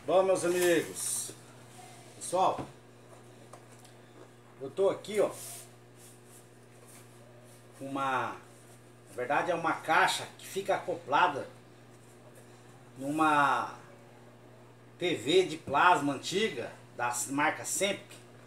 Bom, meus amigos, pessoal, eu tô aqui, ó, na verdade é uma caixa que fica acoplada numa TV de plasma antiga, da marca Semp,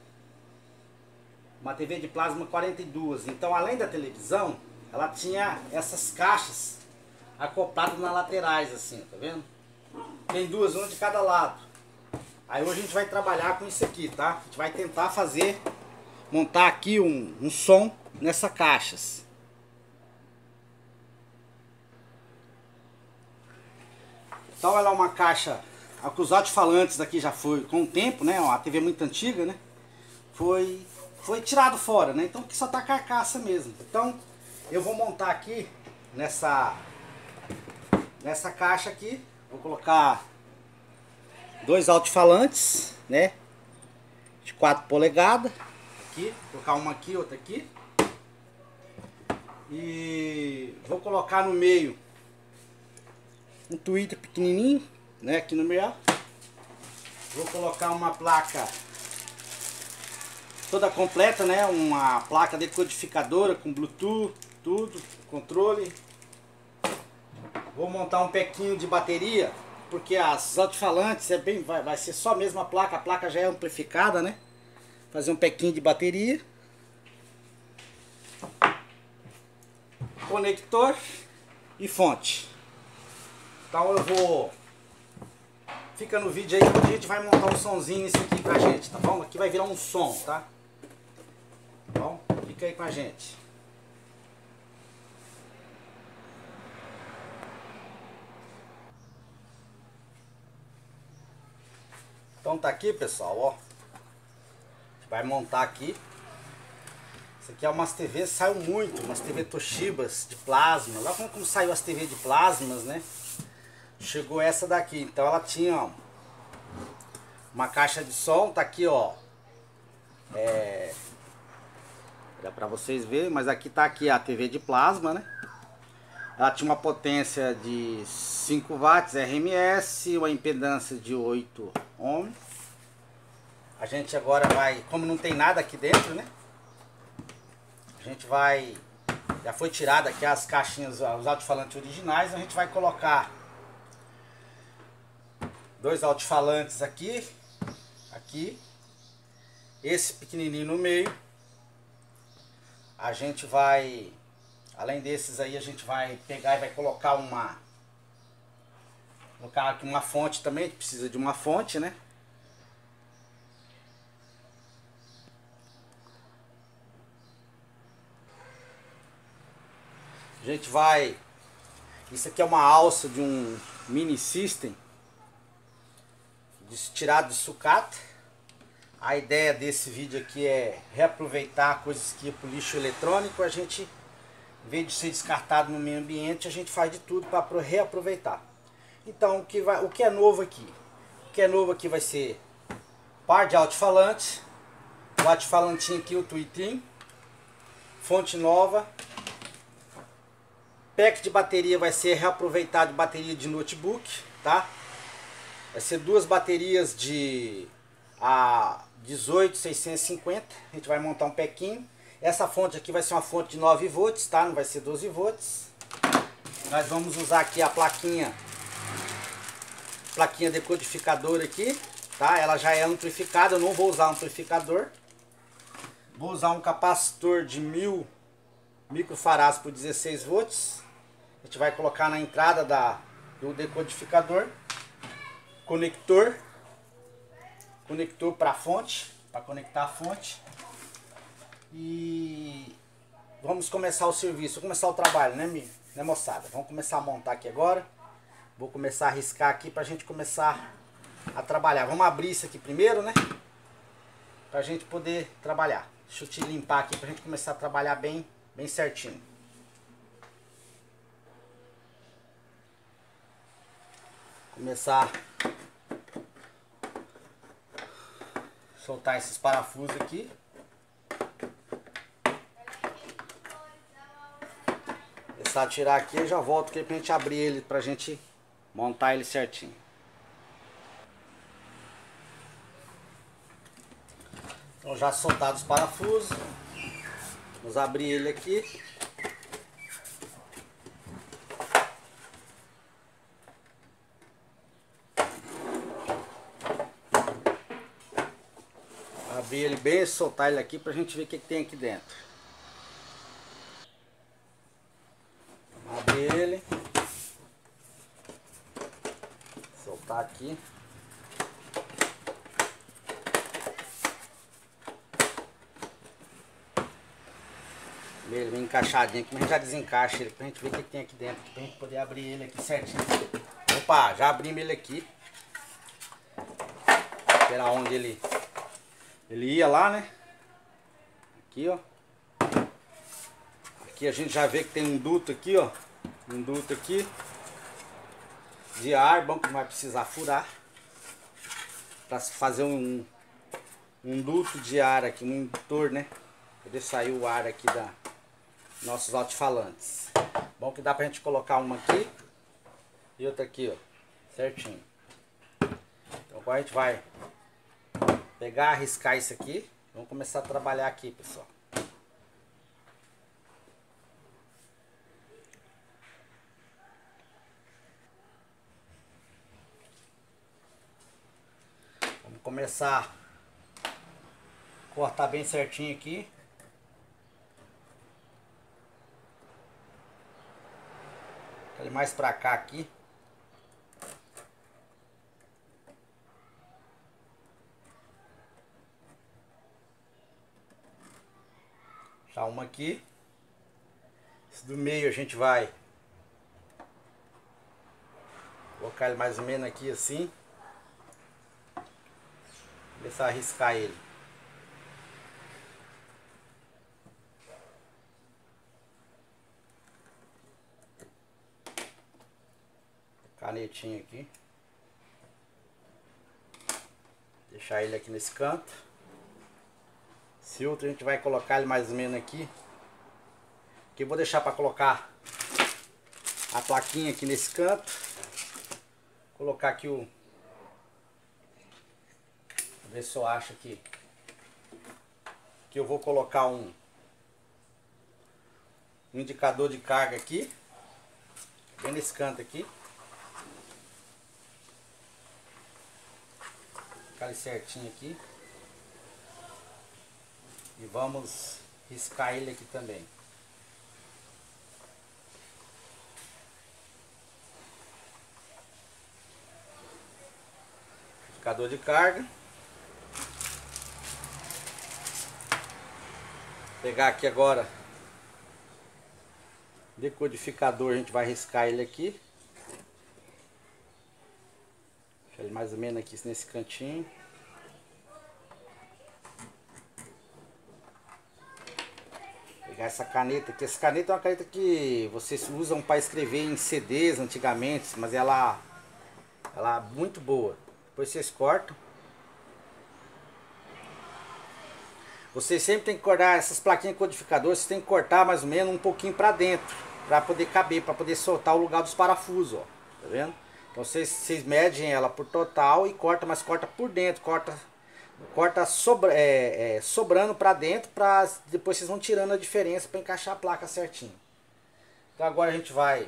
uma TV de plasma 42. Então, além da televisão, ela tinha essas caixas acopladas nas laterais, assim, tá vendo? Tem duas, uma de cada lado. Aí hoje a gente vai trabalhar com isso aqui, tá? A gente vai tentar montar aqui um som nessas caixas. Então ela é uma caixa, os alto-falantes daqui já foi com o tempo, né? A TV é muito antiga, né? Foi tirado fora, né? Então aqui só tá carcaça mesmo. Então eu vou montar aqui nessa caixa aqui. Vou colocar dois alto-falantes, né? De 4 polegadas. Aqui, vou colocar uma aqui, outra aqui. E vou colocar no meio um tweeter pequenininho, né? Aqui no meio. Vou colocar uma placa toda completa, né? Uma placa decodificadora com Bluetooth, tudo, controle. Vou montar um pequinho de bateria, porque as alto-falantes vai ser só a mesma placa, a placa já é amplificada, né? Fazer um pequinho de bateria. Conector e fonte. Então eu vou... Fica no vídeo aí que a gente vai montar um sonzinho nisso aqui pra gente, tá bom? Aqui vai virar um som, tá? Tá bom? Fica aí com a gente. Então tá aqui, pessoal, ó. A gente vai montar aqui. Isso aqui é umas TVs, saiu muito, umas TV Toshibas de plasma. Lá como saiu as TV de plasmas, né? Chegou essa daqui. Então ela tinha, ó, uma caixa de som, tá aqui, ó. Dá pra vocês verem, mas aqui tá aqui a TV de plasma, né? Ela tinha uma potência de 5 watts RMS, uma impedância de 8 ohms. A gente agora vai, como não tem nada aqui dentro, né? A gente vai, já foi tirada aqui as caixinhas, os alto-falantes originais. A gente vai colocar dois alto-falantes aqui, esse pequenininho no meio. A gente vai, além desses aí, a gente vai pegar e vai colocar aqui uma fonte também. A gente precisa de uma fonte, né? A gente vai... Isso aqui é uma alça de um mini system tirado de sucata. A ideia desse vídeo aqui é reaproveitar coisas que iam para o lixo eletrônico. A gente, em vez de ser descartado no meio ambiente, a gente faz de tudo para reaproveitar. Então o que é novo aqui? O que é novo aqui vai ser par de alto-falante, o alto-falantinho aqui, o tweetrinho, fonte nova, pack de bateria vai ser reaproveitado de bateria de notebook, tá? Vai ser duas baterias de 18650. A gente vai montar um pequinho. Essa fonte aqui vai ser uma fonte de 9 volts, tá? Não vai ser 12 volts. Nós vamos usar aqui a plaquinha decodificadora aqui, tá? Ela já é amplificada, eu não vou usar amplificador. Vou usar um capacitor de 1000 microfarads por 16 volts. A gente vai colocar na entrada do decodificador. Conector para a fonte, para conectar a fonte. E vamos começar o serviço, vamos começar o trabalho, né moçada? Vamos começar a montar aqui agora. Vou começar a riscar aqui para a gente começar a trabalhar. Vamos abrir isso aqui primeiro, né? Para a gente poder trabalhar. Deixa eu te limpar aqui para a gente começar a trabalhar bem certinho. Começar a soltar esses parafusos aqui. Começar a tirar aqui, eu já volto aqui pra gente abrir ele, pra gente montar ele certinho. Então já soltados os parafusos, vamos abrir ele aqui. Abrir ele bem e soltar ele aqui pra gente ver o que tem aqui dentro. Vamos abrir ele. Soltar aqui. Ele bem encaixadinho aqui, mas a gente já desencaixa ele pra gente ver o que tem aqui dentro, pra gente poder abrir ele aqui certinho. Opa, já abrimos ele aqui. Era onde ele ia lá, né? Aqui, ó. Aqui a gente já vê que tem um duto aqui, ó. Um duto aqui de ar, bom que não vai precisar furar. Pra fazer um duto de ar aqui, um indutor, né? Poder sair o ar aqui da nossos alto-falantes. Bom que dá pra gente colocar uma aqui e outra aqui, ó, certinho. Então agora a gente vai pegar, arriscar isso aqui. Vamos começar a trabalhar aqui, pessoal. Vamos começar a cortar bem certinho aqui. Ele mais pra cá aqui. Já uma aqui. Esse do meio a gente vai colocar ele mais ou menos aqui assim. Começar a riscar ele. Canetinha aqui. Deixar ele aqui nesse canto. Esse outro a gente vai colocar ele mais ou menos aqui. Aqui eu vou deixar para colocar a plaquinha aqui nesse canto. Colocar aqui o... Vou ver se eu acho aqui. Aqui eu vou colocar um indicador de carga aqui. Bem nesse canto aqui. Colocar ele certinho aqui. E vamos riscar ele aqui também. Indicador de carga. Vou pegar aqui agora decodificador, a gente vai riscar ele aqui. Deixa ele mais ou menos aqui nesse cantinho. Pegar essa caneta aqui. Essa caneta é uma caneta que vocês usam para escrever em CDs antigamente, mas ela é muito boa. Depois vocês cortam. Vocês sempre tem que cortar essas plaquinhas codificadoras, vocês tem que cortar mais ou menos um pouquinho para dentro, para poder caber, para poder soltar o lugar dos parafusos, ó. Tá vendo? Então vocês medem ela por total e corta, mas corta por dentro, corta sobrando para dentro, para depois vocês vão tirando a diferença para encaixar a placa certinho. Então agora a gente vai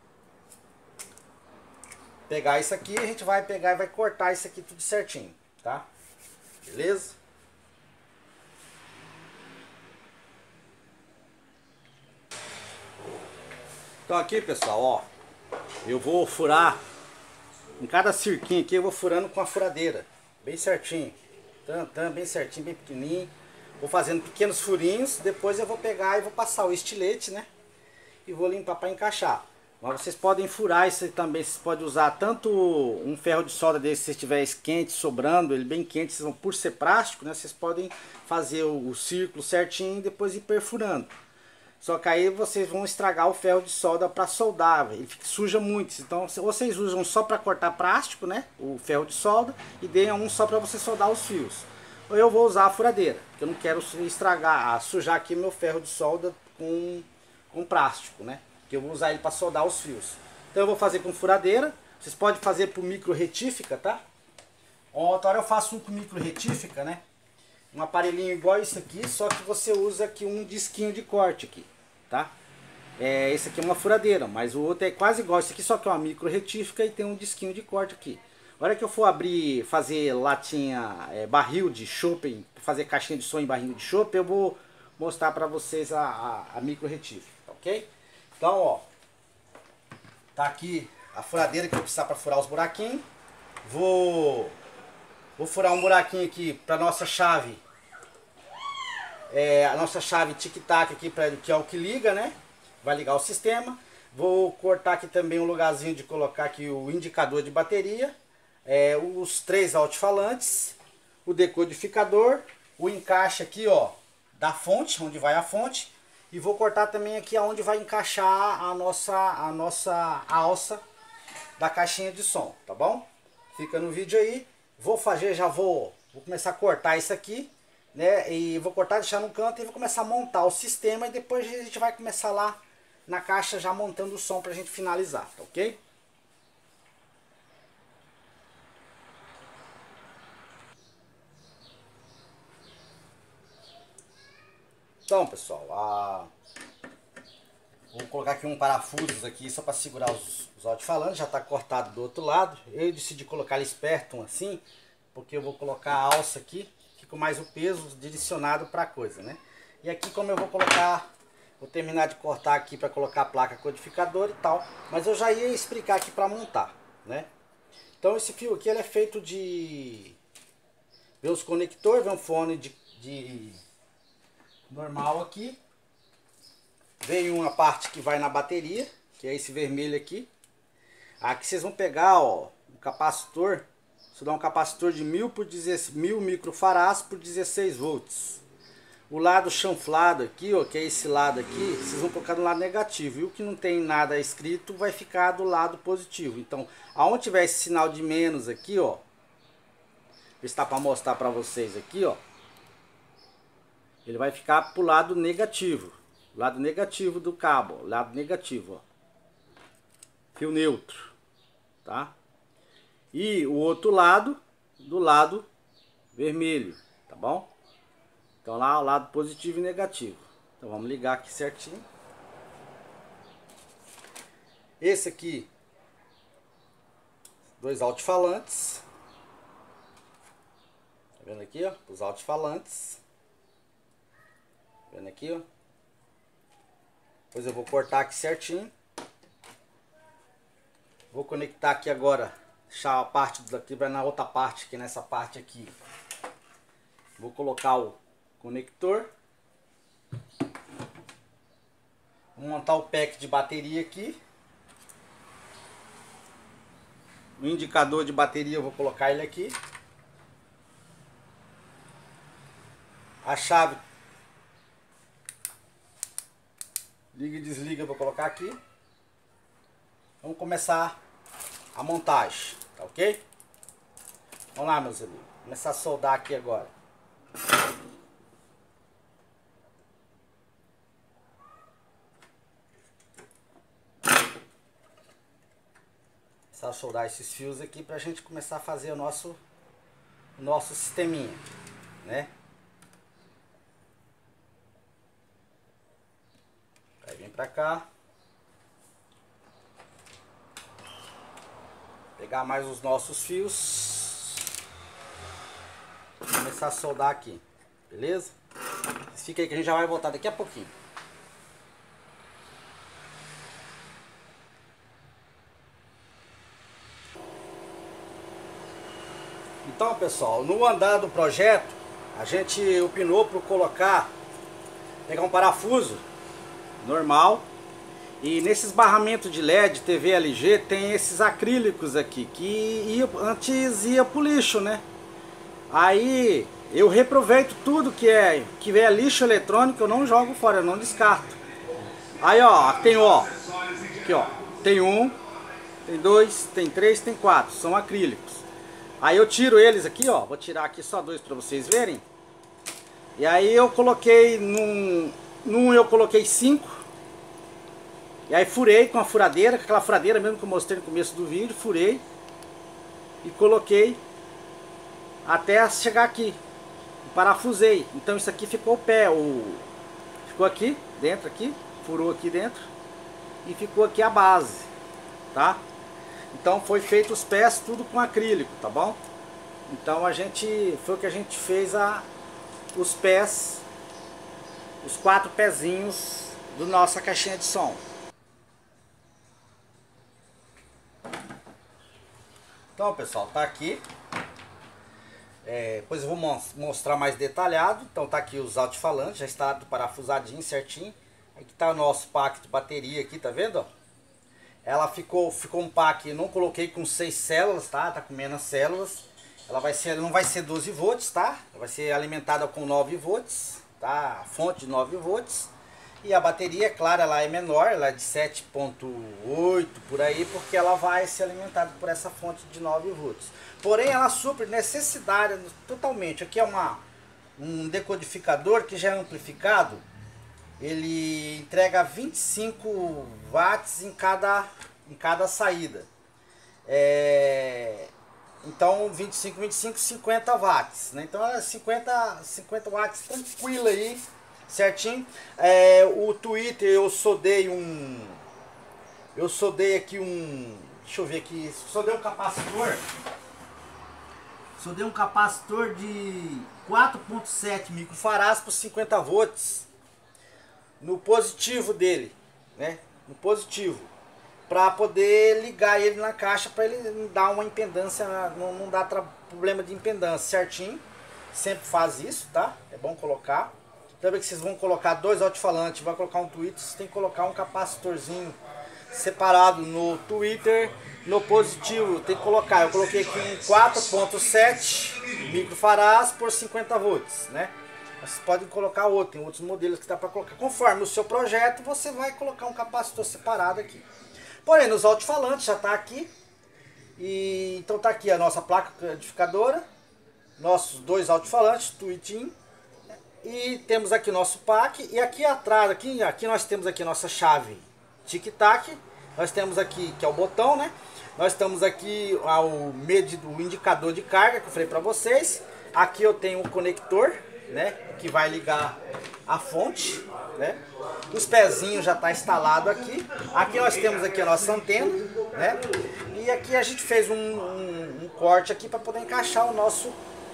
pegar isso aqui, a gente vai pegar e vai cortar isso aqui tudo certinho, tá? Beleza? Então aqui, pessoal, ó, eu vou furar em cada cirquinho aqui, eu vou furando com a furadeira, bem certinho, bem certinho, bem pequenininho. Vou fazendo pequenos furinhos, depois eu vou pegar e vou passar o estilete, né? E vou limpar para encaixar. Mas vocês podem furar isso aí também, vocês podem usar tanto um ferro de solda desse, se estiver quente, sobrando, ele bem quente, vocês vão, por ser plástico, né? Vocês podem fazer o círculo certinho e depois ir perfurando. Só que aí vocês vão estragar o ferro de solda para soldar, ele suja muito. Então vocês usam só para cortar plástico, né? O ferro de solda, e deem um só para você soldar os fios. Ou eu vou usar a furadeira, porque eu não quero estragar, sujar aqui meu ferro de solda com plástico, né? Que eu vou usar ele para soldar os fios. Então eu vou fazer com furadeira. Vocês podem fazer por micro retífica, tá? Outra hora eu faço um com micro retífica, né? um aparelhinho igual isso aqui, só que você usa aqui um disquinho de corte aqui, tá? Esse aqui é uma furadeira, mas o outro é quase igual isso aqui, só que é uma micro retífica e tem um disquinho de corte aqui. A hora que eu for abrir, fazer latinha, barril de chopp, fazer caixinha de som em barril de chopp, eu vou mostrar pra vocês a micro retífica, ok? Então, ó, tá aqui a furadeira que eu vou precisar para furar os buraquinhos. Vou furar um buraquinho aqui para nossa chave, a nossa chave tic-tac aqui, que é o que liga, né? Vai ligar o sistema. Vou cortar aqui também um lugarzinho de colocar aqui o indicador de bateria, os 3 alto-falantes, o decodificador, o encaixe aqui, ó, da fonte, onde vai a fonte, e vou cortar também aqui aonde vai encaixar a nossa alça da caixinha de som, tá bom? Fica no vídeo aí. Vou fazer, vou começar a cortar isso aqui, né? E vou cortar, deixar no canto e vou começar a montar o sistema e depois a gente vai começar lá na caixa já montando o som pra gente finalizar, tá ok? Então, pessoal, vou colocar aqui um parafuso aqui só para segurar os alto-falantes, já está cortado do outro lado. Eu decidi colocar eles perto assim, porque eu vou colocar a alça aqui, fica mais o peso direcionado para a coisa, né? E aqui como eu vou colocar, vou terminar de cortar aqui para colocar a placa codificadora e tal, mas eu já ia explicar aqui para montar, né? Então esse fio aqui ele é feito de... Vem os conectores, vem um fone de normal aqui. Vem uma parte que vai na bateria, que é esse vermelho aqui. Aqui vocês vão pegar, ó, um capacitor. Isso dá um capacitor de 1000 microfarads por 16 volts. O lado chanflado aqui, ó, que é esse lado aqui, vocês vão colocar no lado negativo. E o que não tem nada escrito vai ficar do lado positivo. Então, aonde tiver esse sinal de menos aqui, ó, está para mostrar para vocês aqui, ó, ele vai ficar pro lado negativo. Lado negativo do cabo, lado negativo, ó. Fio neutro, tá? E o outro lado, do lado vermelho, tá bom? Então lá o lado positivo e negativo. Então vamos ligar aqui certinho. Esse aqui, 2 alto-falantes. Tá vendo aqui, ó? Os alto-falantes. Tá vendo aqui, ó? Depois eu vou cortar aqui certinho. Vou conectar aqui agora. Deixar a parte daqui, vai na outra parte, aqui nessa parte aqui. Vou colocar o conector. Vou montar o pack de bateria aqui. O indicador de bateria eu vou colocar ele aqui. A chave liga e desliga eu vou colocar aqui. Vamos começar a montagem, tá ok? Vamos lá, meus amigos. Começar a soldar aqui agora. Começar a soldar esses fios aqui pra gente começar a fazer o nosso sisteminha, né? Aí vem pra cá. Pegar mais os nossos fios. Começar a soldar aqui. Beleza? Fica aí que a gente já vai voltar daqui a pouquinho. Então, pessoal, no andar do projeto, a gente opinou por pegar um parafuso normal. E nesses barramentos de LED, TV LG, tem esses acrílicos aqui, que antes ia pro lixo, né? Aí eu reaproveito tudo que é lixo eletrônico, eu não jogo fora, eu não descarto. Aí ó, tem aqui ó, tem 1, tem 2, tem 3, tem 4, são acrílicos. Aí eu tiro eles aqui, ó, vou tirar aqui só 2 para vocês verem. E aí eu coloquei num eu coloquei 5. E aí furei com a furadeira, com aquela furadeira mesmo que eu mostrei no começo do vídeo, furei e coloquei até chegar aqui. parafusei. Então isso aqui ficou o pé, ficou aqui dentro, aqui, furou aqui dentro e ficou aqui a base, tá? Então foi feito os pés tudo com acrílico, tá bom? Então foi o que a gente fez os pés, os 4 pezinhos do nossa caixinha de som. Então, pessoal, tá aqui. Depois eu vou mostrar mais detalhado. Então tá aqui os alto-falantes, já está parafusadinho certinho. Aqui tá o nosso pack de bateria aqui, tá vendo? Ó? Ela ficou um pack, não coloquei com 6 células, tá? Tá com menos células. Ela não vai ser 12 volts, tá? Ela vai ser alimentada com 9 volts, tá? A fonte de 9 volts. E a bateria, claro, ela é menor, ela é de 7.8 por aí, porque ela vai ser alimentada por essa fonte de 9 volts. Porém, ela supre necessidade totalmente. Aqui é um decodificador que já é amplificado. Ele entrega 25 watts em cada saída. Então 25, 50 watts, né? Então é 50 watts tranquilo aí, certinho. O Twitter eu soldei aqui deixa eu ver aqui, soldei um capacitor de 4.7 microfarads por 50 volts no positivo dele, né? No positivo, para poder ligar ele na caixa, para ele não dar uma impedância, não dar problema de impedância, certinho. Sempre faz isso, tá? É bom colocar. Também que vocês vão colocar 2 alto-falantes, vai colocar um Twitter, vocês tem que colocar um capacitorzinho separado no Twitter, no positivo tem que colocar. Eu coloquei aqui um 4.7 microfarads por 50 volts, né? Vocês podem colocar outro, tem outros modelos que dá para colocar. Conforme o seu projeto, você vai colocar um capacitor separado aqui. Porém, nos alto-falantes já está aqui. Então tá aqui a nossa placa codificadora, nossos 2 alto-falantes, tweetinho. E temos aqui o nosso pack. E aqui atrás, aqui nós temos aqui a nossa chave tic-tac. Nós temos aqui, que é o botão, né? Nós temos aqui o indicador de carga, que eu falei para vocês. Aqui eu tenho o conector, né? Que vai ligar a fonte, né? Os pezinhos já está instalado aqui. Aqui nós temos aqui a nossa antena, né? E aqui a gente fez um corte aqui para poder encaixar o nosso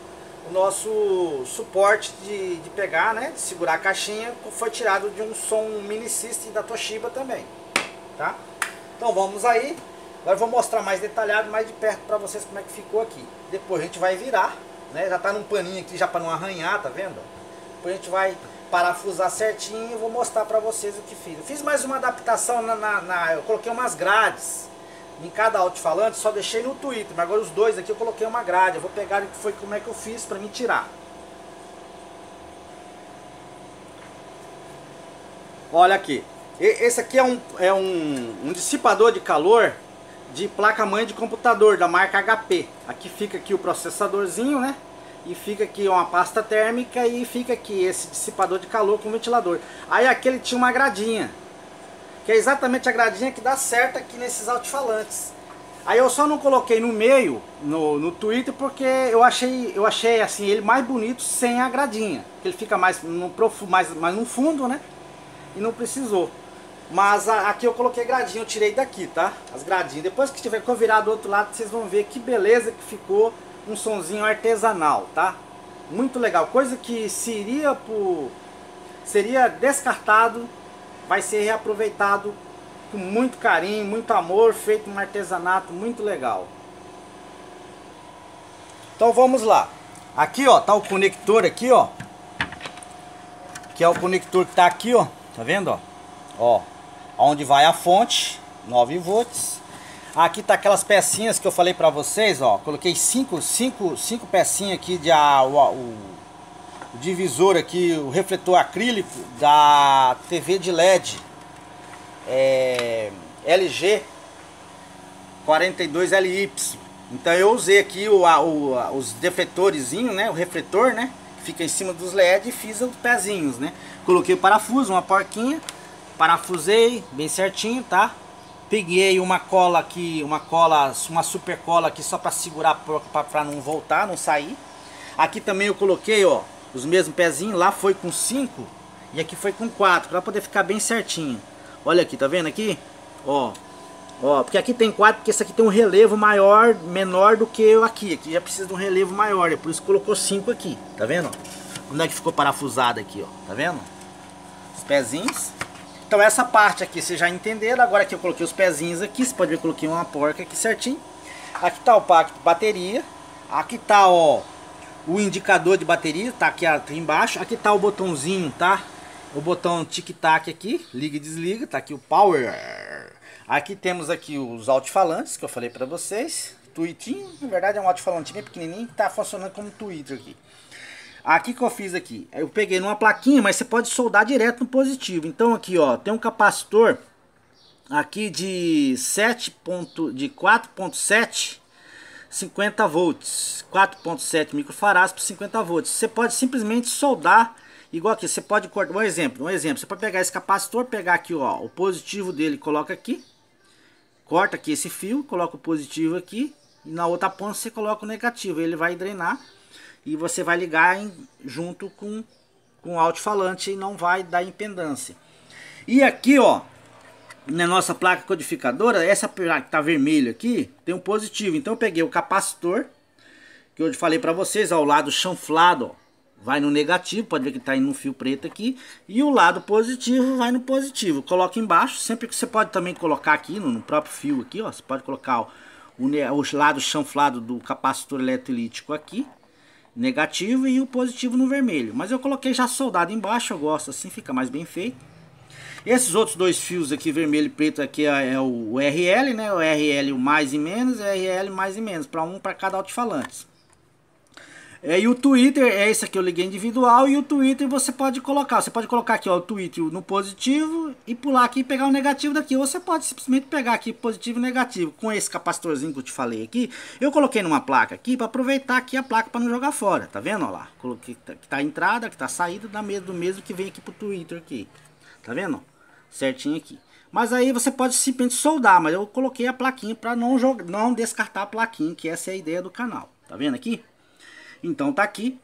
suporte de pegar, né? De segurar a caixinha. Foi tirado de um som mini system da Toshiba também, tá? Então vamos aí. Agora eu vou mostrar mais detalhado, mais de perto para vocês como é que ficou aqui. Depois a gente vai virar, né? Já tá num paninho aqui já para não arranhar, tá vendo? Depois a gente vai parafusar certinho e vou mostrar para vocês o que fiz. Eu fiz mais uma adaptação eu coloquei umas grades em cada alto-falante, só deixei no Twitter, mas agora os 2 aqui eu coloquei uma grade. Eu vou pegar como é que eu fiz para me tirar. Olha aqui, esse aqui é um dissipador de calor de placa-mãe de computador da marca HP. Aqui fica aqui o processadorzinho, né? E fica aqui uma pasta térmica e fica aqui esse dissipador de calor com ventilador. Aí aqui ele tinha uma gradinha, que é exatamente a gradinha que dá certo aqui nesses alto-falantes. Aí eu só não coloquei no meio, no Twitter, porque eu achei assim ele mais bonito sem a gradinha. Ele fica mais no fundo, né? E não precisou. Mas aqui eu coloquei gradinha, eu tirei daqui, tá? As gradinhas. Depois que tiver virado do outro lado, vocês vão ver que beleza que ficou um sonzinho artesanal, tá? Muito legal. Coisa que seria descartado, vai ser reaproveitado com muito carinho, muito amor, feito um artesanato muito legal. Então vamos lá. Aqui, ó, tá o conector aqui, ó. Que é o conector que tá aqui, ó. Tá vendo, ó? Ó, onde vai a fonte, 9 volts. Aqui tá aquelas pecinhas que eu falei pra vocês, ó. Coloquei cinco pecinhas aqui de o divisor aqui, o refletor acrílico da TV de LED LG 42LY. Então eu usei aqui os defletorzinhos, né? O refletor, né? Que fica em cima dos LED, e fiz os pezinhos, né? Coloquei o parafuso, uma porquinha, parafusei bem certinho, tá? Peguei uma cola aqui, uma super cola aqui só para segurar, para não voltar, não sair. Aqui também eu coloquei, ó, os mesmos pezinhos, lá foi com 5 e aqui foi com 4, para poder ficar bem certinho. Olha aqui, tá vendo aqui? Ó, ó, porque aqui tem 4, porque esse aqui tem um relevo maior, menor do que o aqui. Aqui já precisa de um relevo maior, é por isso que colocou 5 aqui, tá vendo? Onde é que ficou parafusado aqui, ó, tá vendo? Os pezinhos. Então essa parte aqui vocês já entenderam. Agora que eu coloquei os pezinhos aqui, você pode ver que eu coloquei uma porca aqui certinho. Aqui tá o pack de bateria. Aqui tá, ó, o indicador de bateria, tá aqui embaixo. Aqui tá o botãozinho, tá? O botão tic-tac aqui, liga e desliga, tá aqui o power. Aqui temos aqui os alto-falantes que eu falei pra vocês. Tweetinho, na verdade é um alto-falante bem pequenininho que tá funcionando como Twitter aqui. Aqui que eu fiz aqui, eu peguei numa plaquinha, mas você pode soldar direto no positivo. Então aqui, ó, tem um capacitor aqui de 4.7, 50 volts, 4.7 microfarads por 50 volts. Você pode simplesmente soldar, igual aqui, você pode cortar, um exemplo, você pode pegar esse capacitor, pegar aqui, ó, o positivo dele, coloca aqui, corta aqui esse fio, coloca o positivo aqui, e na outra ponta você coloca o negativo, ele vai drenar. E você vai ligar junto com o alto-falante e não vai dar impedância. E aqui, ó, na nossa placa codificadora, essa placa que tá vermelha aqui, tem um positivo. Então eu peguei o capacitor, que eu falei para vocês, ó, o lado chanflado, ó, vai no negativo, pode ver que tá indo no fio preto aqui. E o lado positivo vai no positivo. Coloca embaixo, sempre que você pode também colocar aqui, no próprio fio aqui, ó, você pode colocar o lado chanflado do capacitor eletrolítico aqui, negativo, e o positivo no vermelho. Mas eu coloquei já soldado embaixo, eu gosto assim, fica mais bem feito. Esses outros dois fios aqui, vermelho e preto, aqui é o RL, né? O RL o mais e menos, e o RL mais e menos, para cada alto-falante. E o tweeter é esse aqui, eu liguei individual, e o tweeter você pode colocar aqui, ó, o tweeter no positivo e pular aqui e pegar o negativo daqui. Ou você pode simplesmente pegar aqui positivo e negativo. Com esse capacitorzinho que eu te falei aqui, eu coloquei numa placa aqui para aproveitar aqui a placa para não jogar fora, tá vendo? Ó lá, coloquei que tá a entrada, que tá a saída do mesmo que vem aqui pro tweeter aqui, tá vendo? Certinho aqui. Mas aí você pode simplesmente soldar, mas eu coloquei a plaquinha para não descartar a plaquinha, que essa é a ideia do canal, tá vendo aqui? Então tá aqui,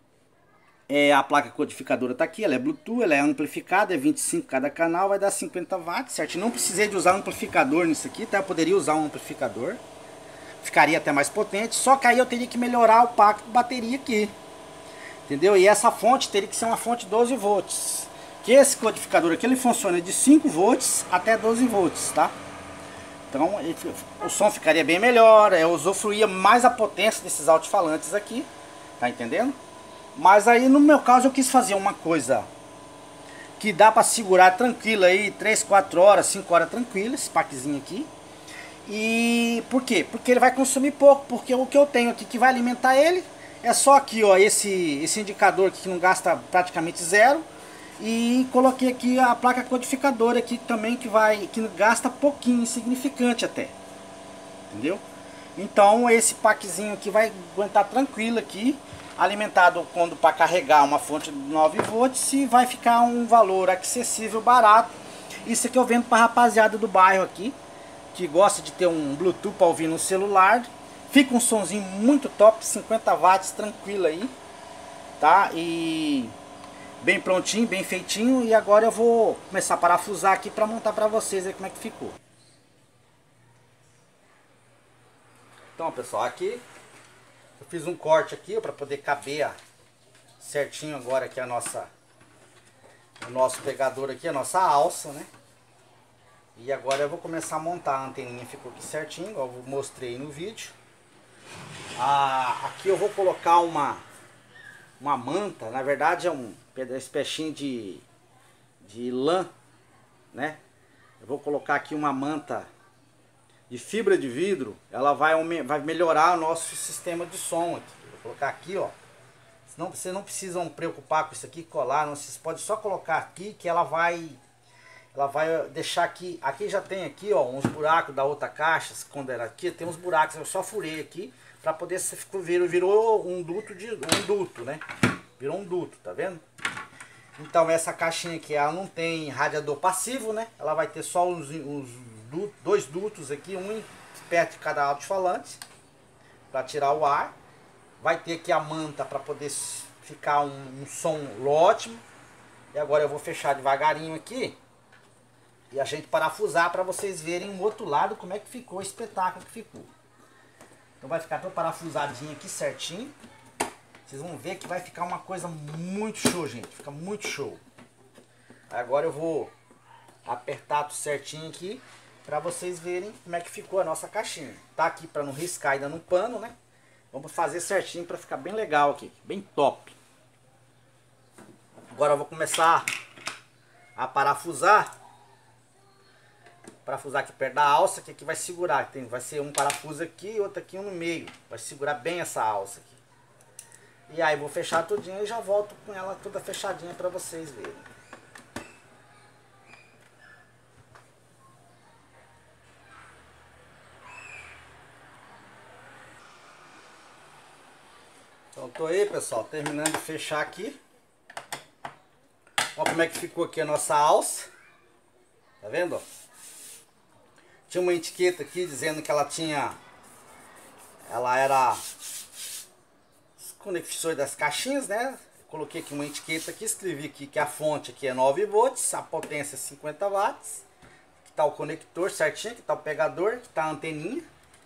a placa codificadora tá aqui, ela é Bluetooth, ela é amplificada, é 25 cada canal, vai dar 50 watts, certo? Não precisei de usar um amplificador nisso aqui, tá? Eu poderia usar um amplificador, ficaria até mais potente, só que aí eu teria que melhorar o pack de bateria aqui, entendeu? E essa fonte teria que ser uma fonte 12 volts, que esse codificador aqui, ele funciona de 5 volts até 12 volts, tá? Então o som ficaria bem melhor, eu usufruía mais a potência desses alto-falantes aqui. Tá entendendo? Mas aí no meu caso eu quis fazer uma coisa que dá pra segurar tranquilo aí 3, 4 horas, 5 horas tranquilo, esse packzinho aqui. E por quê? Porque ele vai consumir pouco, porque o que eu tenho aqui que vai alimentar ele é só aqui, ó, esse indicador aqui que não gasta praticamente zero. E coloquei aqui a placa codificadora aqui também que gasta pouquinho, insignificante até. Entendeu? Então esse packzinho aqui vai aguentar tranquilo aqui, alimentado quando para carregar uma fonte de 9 volts, e vai ficar um valor acessível, barato. Isso aqui eu vendo para rapaziada do bairro aqui, que gosta de ter um Bluetooth para ouvir no celular. Fica um sonzinho muito top, 50 watts tranquilo aí, tá? E bem prontinho, bem feitinho. E agora eu vou começar a parafusar aqui para montar para vocês aí como é que ficou. Então, pessoal, aqui eu fiz um corte aqui para poder caber certinho agora aqui o nosso pegador aqui, a nossa alça, né? E agora eu vou começar a montar. A anteninha ficou aqui certinho, igual eu mostrei no vídeo. Aqui eu vou colocar uma manta, na verdade é um espécie de lã, né? Eu vou colocar aqui uma manta de fibra de vidro, ela vai melhorar o nosso sistema de som aqui. Vou colocar aqui, ó. Senão vocês não precisam preocupar com isso aqui, colar, não, vocês podem só colocar aqui que ela vai deixar aqui já tem aqui, ó, uns buracos da outra caixa, quando era aqui, tem uns buracos, eu só furei aqui para poder virou um duto, né? Virou um duto, tá vendo? Então essa caixinha aqui, ela não tem radiador passivo, né? Ela vai ter só dois dutos aqui, um perto de cada alto-falante, para tirar o ar. Vai ter aqui a manta para poder ficar um som ótimo. E agora eu vou fechar devagarinho aqui. E a gente parafusar para vocês verem o outro lado como é que ficou o espetáculo que ficou. Então vai ficar todo parafusadinho aqui certinho. Vocês vão ver que vai ficar uma coisa muito show, gente. Fica muito show. Agora eu vou apertar tudo certinho aqui para vocês verem como é que ficou a nossa caixinha. Tá aqui para não riscar ainda no pano, né? Vamos fazer certinho para ficar bem legal aqui, bem top. Agora eu vou começar a parafusar. Parafusar aqui perto da alça, que aqui vai segurar. Vai ser um parafuso aqui e outro aqui no meio. Vai segurar bem essa alça aqui. E aí vou fechar tudinho e já volto com ela toda fechadinha para vocês verem. Então tô aí, pessoal, terminando de fechar aqui. Olha como é que ficou aqui a nossa alça. Tá vendo? Tinha uma etiqueta aqui dizendo que ela era os conexões das caixinhas, né? Coloquei aqui uma etiqueta aqui, escrevi aqui que a fonte aqui é 9 volts, a potência é 50 watts. Aqui tá o conector certinho, aqui tá o pegador, aqui tá a anteninha.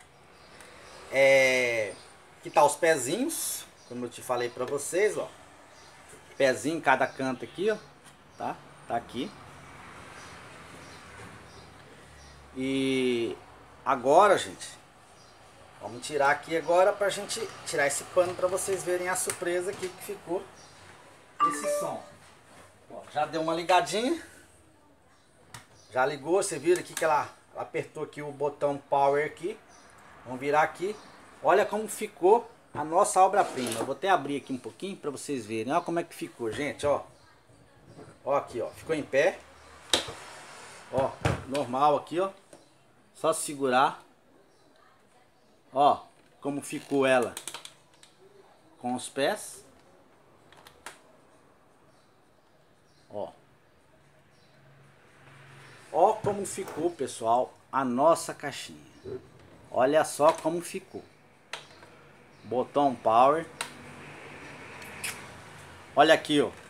Aqui tá os pezinhos, como eu te falei pra vocês, ó. Pezinho em cada canto aqui, ó. Tá aqui. E agora, gente, vamos tirar aqui agora pra gente tirar esse pano pra vocês verem a surpresa aqui que ficou esse som. Ó, já deu uma ligadinha. Já ligou, você viu aqui que ela apertou aqui o botão power aqui. Vamos virar aqui. Olha como ficou a nossa obra-prima. Eu vou até abrir aqui um pouquinho pra vocês verem. Olha como é que ficou, gente, ó. Ó aqui, ó, ficou em pé. Ó, normal aqui, ó. Só segurar. Ó, como ficou ela com os pés. Ó. Ó como ficou, pessoal, a nossa caixinha. Olha só como ficou. Botão power. Olha aqui, ó.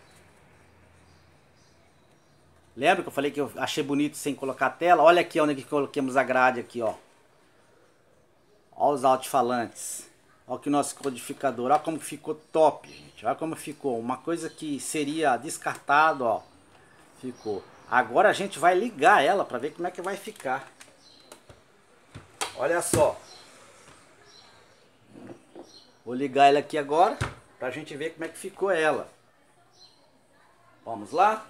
Lembra que eu falei que eu achei bonito sem colocar a tela? Olha aqui onde que coloquemos a grade aqui, ó. Olha os alto-falantes. Olha aqui o nosso codificador. Olha como ficou top, gente. Olha como ficou. Uma coisa que seria descartado, ó. Ficou. Agora a gente vai ligar ela para ver como é que vai ficar. Olha só. Vou ligar ela aqui agora pra gente ver como é que ficou ela. Vamos lá?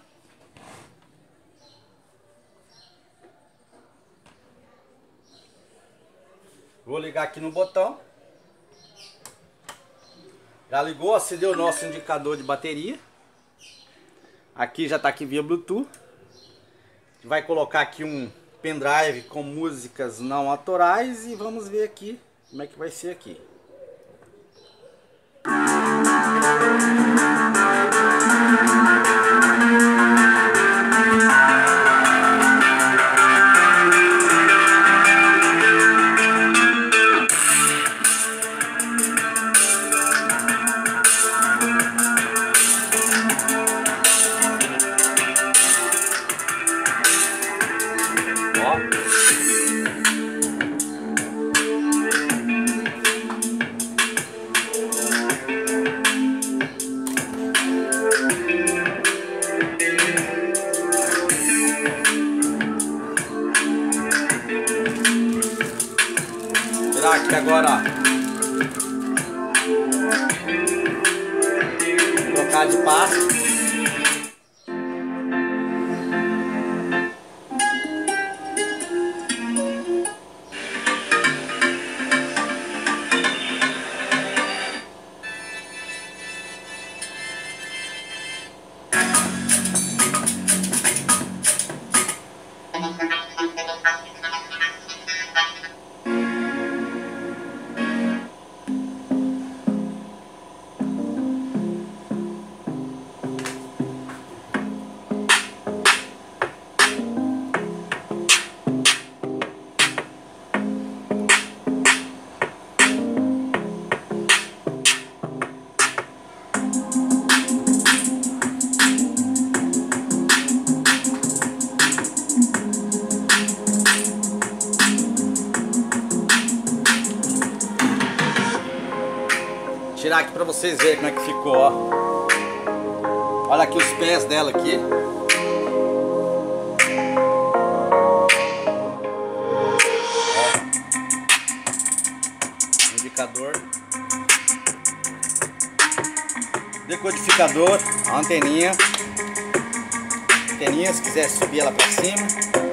Vou ligar aqui no botão. Já ligou, acendeu o nosso indicador de bateria. Aqui já está aqui via Bluetooth. Vai colocar aqui um pendrive com músicas não autorais e vamos ver aqui como é que vai ser aqui. Aqui agora, ó. Trocar de passo. tirar aqui pra vocês verem como é que ficou, ó. Olha aqui os pés dela aqui. Ó. Indicador. Decodificador, a anteninha. Anteninha, se quiser subir ela pra cima.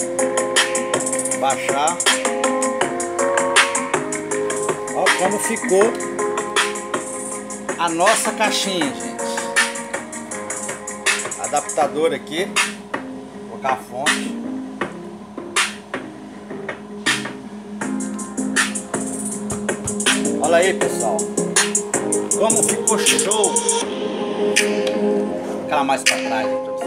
Baixar. Ó como ficou a nossa caixinha, gente. Adaptador aqui. Vou colocar a fonte. Olha aí, pessoal. Como ficou show. Vou colocar mais pra trás aí pra você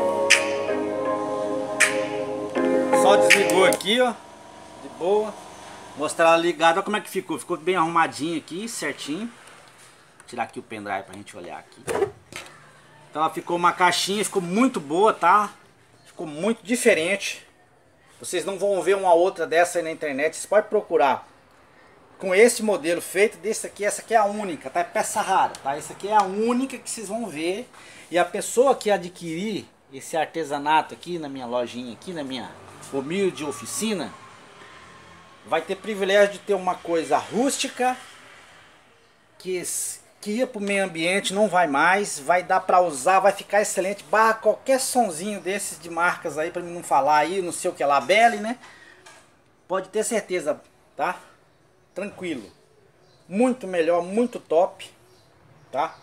ver. Só desligou aqui, ó. De boa. Mostrar ela ligada. Olha como é que ficou. Ficou bem arrumadinho aqui, certinho. Vou tirar aqui o pendrive pra gente olhar aqui. Então ela ficou uma caixinha, ficou muito boa, tá? Ficou muito diferente. Vocês não vão ver uma outra dessa aí na internet. Vocês podem procurar. Com esse modelo feito desse aqui, essa aqui é a única, tá? É peça rara, tá? Essa aqui é a única que vocês vão ver. E a pessoa que adquirir esse artesanato aqui na minha lojinha, aqui na minha humilde oficina, vai ter privilégio de ter uma coisa rústica, que ia para o meio ambiente, não vai mais, vai dar para usar, vai ficar excelente. Barra qualquer sonzinho desses de marcas aí, para mim não falar aí, não sei o que lá, Belly, né? Pode ter certeza, tá? Tranquilo. Muito melhor, muito top, tá?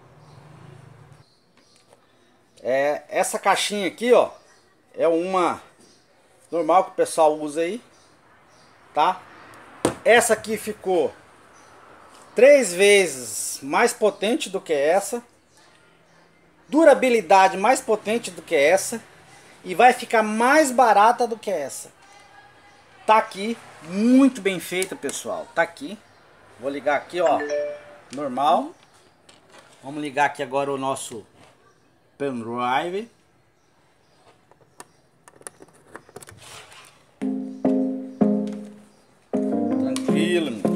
Essa caixinha aqui, ó, é uma normal que o pessoal usa aí, tá? Essa aqui ficou 3 vezes mais potente do que essa, durabilidade mais potente do que essa, e vai ficar mais barata do que essa. Tá aqui, muito bem feita, pessoal. Tá aqui. Vou ligar aqui, ó, normal. Vamos ligar aqui agora o nosso pendrive. Tranquilo, meu.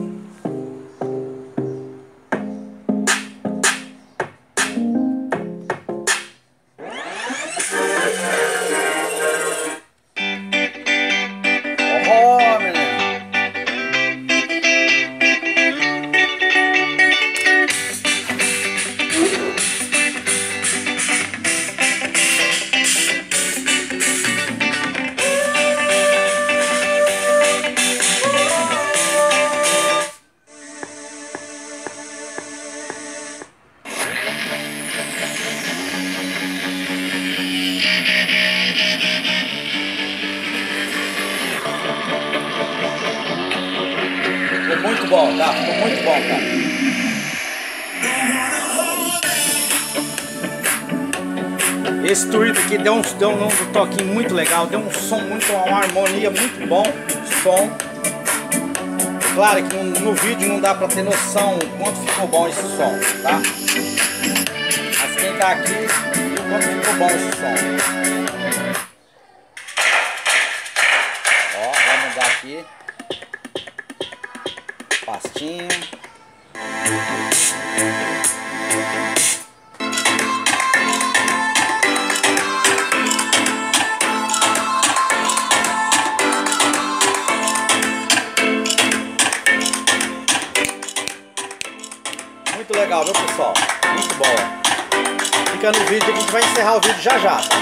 Muito bom, tá? Ficou muito bom, cara. Esse tweet aqui deu um toquinho muito legal, deu um som uma harmonia muito bom, som. Claro que no vídeo não dá pra ter noção o quanto ficou bom esse som, tá? Mas quem tá aqui viu o quanto ficou bom esse som. Ó, vamos mudar aqui. Pastinha. Muito legal, viu, pessoal? Muito bom. Fica no vídeo, a gente vai encerrar o vídeo já já, tá?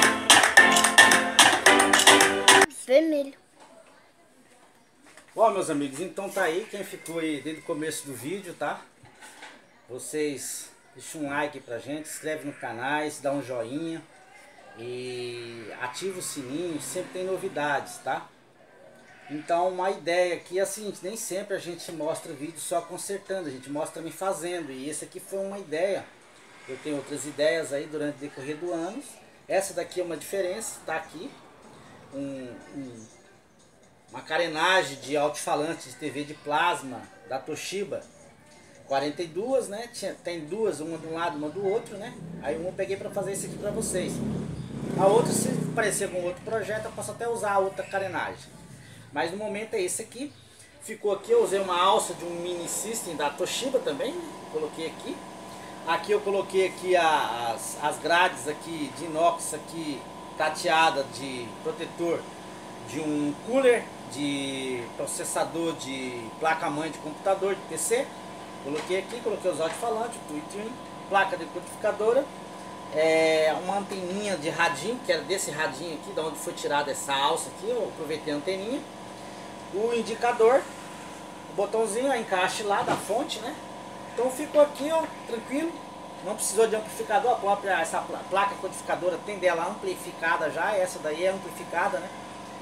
Vermelho. Bom, meus amigos, então tá aí, quem ficou aí desde o começo do vídeo, tá? Vocês deixam um like pra gente, se inscreve no canal, dá um joinha e ativa o sininho, sempre tem novidades, tá? Então uma ideia aqui é a seguinte, nem sempre a gente mostra vídeo só consertando, a gente mostra também fazendo, e esse aqui foi uma ideia. Eu tenho outras ideias aí durante o decorrer do ano. Essa daqui é uma diferença, tá aqui uma carenagem de alto-falante de TV de plasma da Toshiba, 42, né? Tem duas, uma de um lado, uma do outro, né? Aí uma eu peguei para fazer isso aqui para vocês. A outra, se aparecer com outro projeto, eu posso até usar a outra carenagem. Mas no momento é esse aqui. ficou aqui, eu usei uma alça de um mini system da Toshiba também, coloquei aqui. Aqui eu coloquei aqui as grades aqui de inox aqui, prateada de protetor de um cooler, de processador de placa-mãe de computador, de PC. Coloquei aqui, coloquei os alto-falantes, o Twin, placa decodificadora, uma anteninha de radinho, que era desse radinho aqui, da onde foi tirada essa alça aqui, eu aproveitei a anteninha. O indicador, o botãozinho, a encaixe lá da fonte, né? Então ficou aqui, ó, tranquilo, não precisou de amplificador, essa placa codificadora tem dela amplificada já, essa daí é amplificada, né?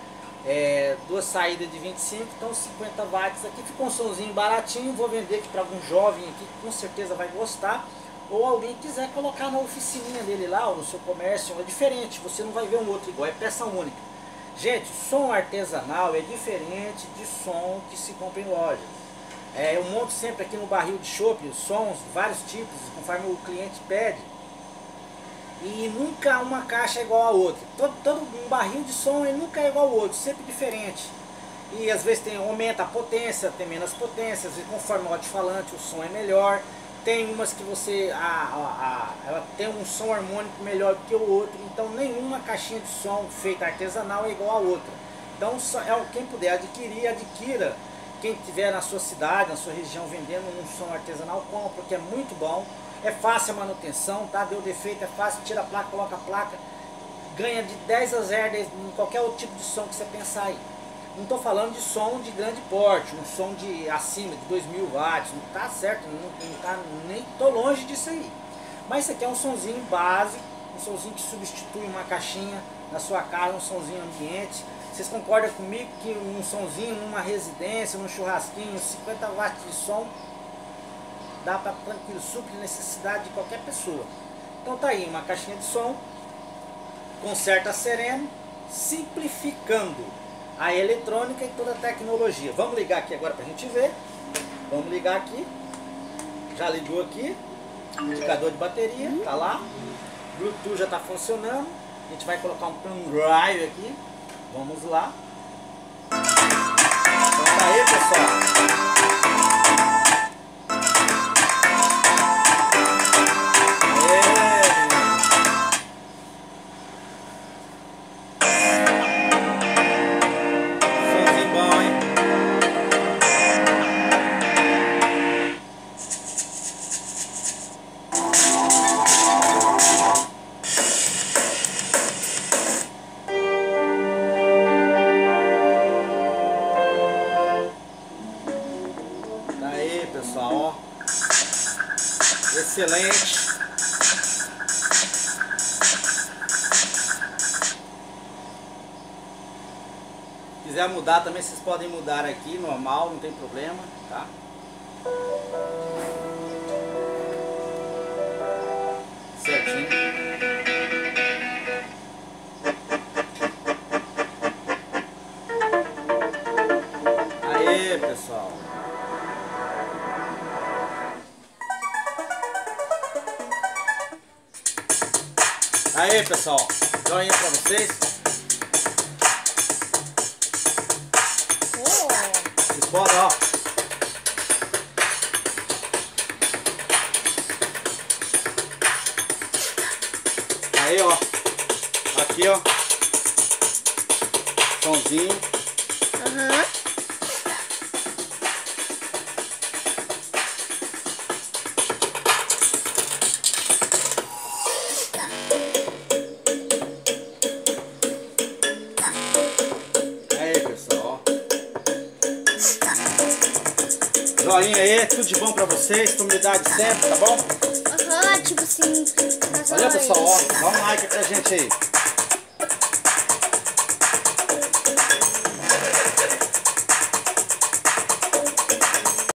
Duas saídas de 25, então 50 watts aqui, ficou um somzinho baratinho, vou vender aqui para algum jovem aqui que com certeza vai gostar, ou alguém quiser colocar na oficininha dele lá, ou no seu comércio, é diferente, você não vai ver um outro igual, é peça única. Gente, som artesanal é diferente de som que se compra em lojas. Eu monto sempre aqui no barril de chopp os sons, vários tipos, conforme o cliente pede. E nunca uma caixa é igual a outra. Todo um barril de som ele nunca é igual ao outro, sempre diferente. E às vezes aumenta a potência, tem menos potência, às vezes conforme o alto-falante o som é melhor. Tem umas que você, ela tem um som harmônico melhor do que o outro, então nenhuma caixinha de som feita artesanal é igual a outra. Então quem puder adquirir, adquira. Quem tiver na sua cidade, na sua região vendendo um som artesanal, compra, porque é muito bom. É fácil a manutenção, tá? Deu defeito, é fácil, tira a placa, coloca a placa. Ganha de 10 a 0 em qualquer outro tipo de som que você pensar aí. Não estou falando de som de grande porte, um som de acima de 2000 watts, não tá certo, nem tô longe disso aí. Mas isso aqui é um sonzinho base, um sonzinho que substitui uma caixinha na sua casa, um sonzinho ambiente. Vocês concordam comigo que um sonzinho numa residência, num churrasquinho, 50 watts de som, dá para tranquilo, suprir necessidade de qualquer pessoa. Então tá aí, uma caixinha de som, conserta sereno, simplificando a eletrônica e toda a tecnologia. Vamos ligar aqui agora pra gente ver. Vamos ligar aqui. Já ligou aqui. Indicador de bateria, tá lá. Bluetooth já tá funcionando. A gente vai colocar um pendrive aqui. Vamos lá. Então tá aí, pessoal. Pessoal, ó, excelente. Se quiser mudar também, vocês podem mudar aqui, normal, não tem problema, tá? Certinho. Aê, pessoal. Aí, pessoal, joinha pra vocês. Vocês podem, ó. Aí, ó. Aqui, ó. Somzinho. Joinha aí, tudo de bom pra vocês, comunidade sempre, tá bom? Tipo assim. Olha, pessoal, ó, dá um like pra gente aí.